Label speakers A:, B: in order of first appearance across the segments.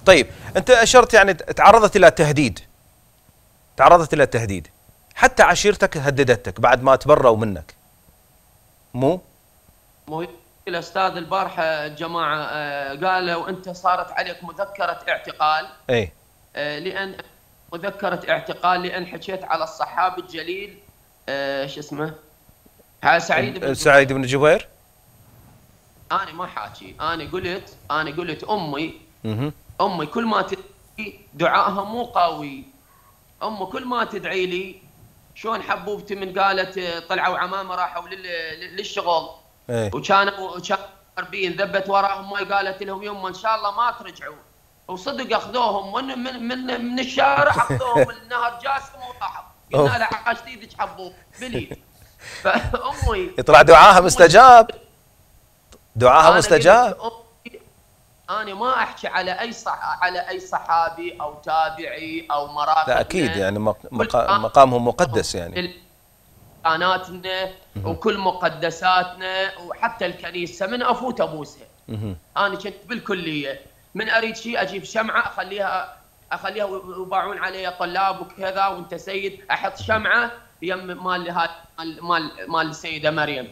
A: طيب انت اشرت يعني تعرضت الى تهديد، تعرضت الى تهديد، حتى عشيرتك هددتك بعد ما تبروا منك، مو
B: الاستاذ البارحه الجماعه قالوا انت صارت عليك مذكره اعتقال.
A: اي
B: لان مذكره اعتقال لان حكيت على الصحابي الجليل شو اسمه، سعيد بن جبير.
A: سعيد بن جبير.
B: انا ما حاكي، انا قلت امي كل ما تدعي دعائها مو قوي. امي كل ما تدعي لي شلون حبوبتي من قالت طلعوا عمامه راحوا للشغل وكانوا غربيين ذبت وراهم مي، قالت لهم يما ان شاء الله ما ترجعوا، وصدق اخذوهم من الشارع، اخذوهم النهر جاسم وراحوا. قلنا لها عاش ايدك حبوب بليد. فامي
A: يطلع دعاها مستجاب، دعاها مستجاب.
B: أنا ما أحكي على أي صحابي أو تابعي أو مرافقنا.
A: لا أكيد يعني مقامهم مقدس يعني.
B: كياناتنا وكل مقدساتنا وحتى الكنيسة من أفوت أبوسها. أنا كنت بالكلية من أريد شيء أجيب شمعة أخليها ويباعون عليها طلاب وكذا، وأنت سيد أحط شمعة يم مال السيدة مريم.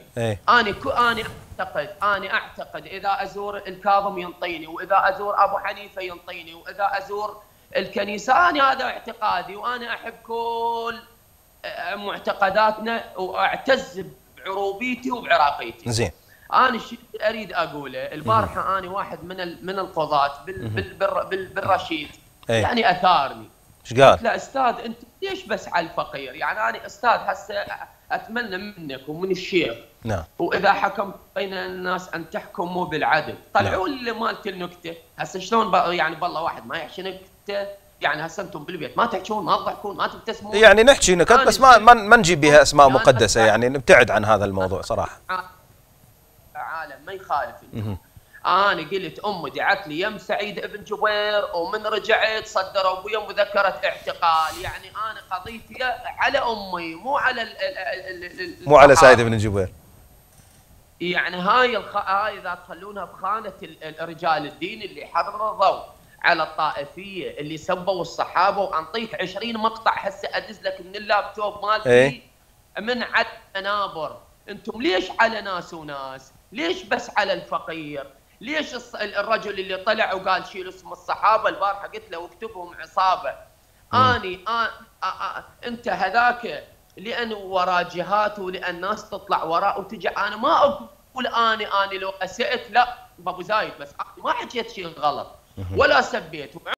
B: أنا أعتقد إذا أزور الكاظم ينطيني، وإذا أزور أبو حنيفة ينطيني، وإذا أزور الكنيسة أنا هذا اعتقادي، وأنا أحب كل معتقداتنا وأعتز بعروبيتي وبعراقيتي.
A: زين.
B: أنا الشيء اللي أريد أقوله البارحة، أنا واحد من القضاة بالرشيد يعني أثارني.
A: ايش قال؟
B: قلت له أستاذ أنت ليش بس على الفقير؟ يعني أنا أستاذ هسه أتمنى منك ومن الشيخ،
A: نعم،
B: وإذا حكمت بين الناس أن تحكموا بالعدل. طلعوا لي مالت النكتة. هسه شلون يعني بالله واحد ما يحكي نكتة؟ يعني هسه انتم بالبيت ما تحكون، ما تضحكون، ما تبتسمون.
A: يعني نحكي نكت بس ما نجيب بها اسماء مقدسة، يعني نبتعد عن هذا الموضوع صراحة.
B: عالم ما يخالف. أنا قلت أمي دعت لي يم سعيد بن جبير، ومن رجعت صدروا بي مذكرة اعتقال. يعني أنا قضيتي على أمي مو على
A: سعيد بن جبير.
B: يعني هاي إذا تخلونها بخانة رجال الدين اللي حرضوا على الطائفية اللي سبوا الصحابة، وأنطيك 20 مقطع هسه أدز لك من اللابتوب مالتي من عد منابر. أنتم ليش على ناس وناس؟ ليش بس على الفقير؟ ليش الرجل اللي طلع وقال شيل اسم الصحابة البارحة قلت له واكتبهم عصابة. أنت هذاك لأن ورا جهات ولأن ناس تطلع وراء وتجي. أنا ما أقول أنا لو أسأت لا بابو زايد، بس ما حكيت شيء غلط ولا سبيت.